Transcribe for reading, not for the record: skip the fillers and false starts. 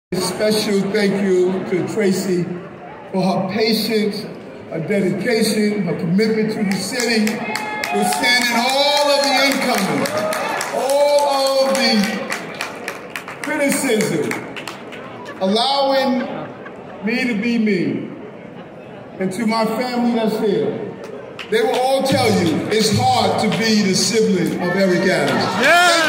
Special thank you to Tracy for her patience, her dedication, her commitment to the city, withstanding all of the incoming, all of the criticism, allowing me to be me. And to my family that's here, they will all tell you it's hard to be the sibling of Eric Adams. Yeah.